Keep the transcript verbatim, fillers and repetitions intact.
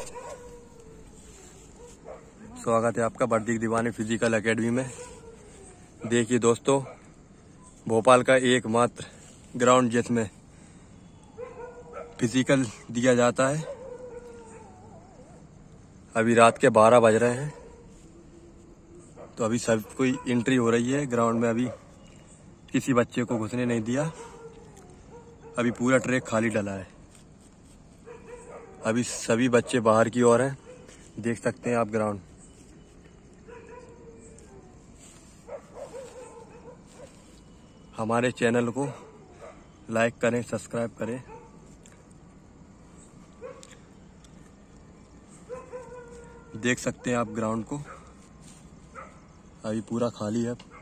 स्वागत है आपका वर्दी दीवाने फिजिकल एकेडमी में। देखिए दोस्तों, भोपाल का एकमात्र ग्राउंड जिसमें फिजिकल दिया जाता है। अभी रात के बारह बज रहे हैं, तो अभी सब कोई एंट्री हो रही है ग्राउंड में। अभी किसी बच्चे को घुसने नहीं दिया। अभी पूरा ट्रैक खाली डला है। अभी सभी बच्चे बाहर की ओर हैं, देख सकते हैं आप ग्राउंड। हमारे चैनल को लाइक करें, सब्सक्राइब करें। देख सकते हैं आप ग्राउंड को, अभी पूरा खाली है।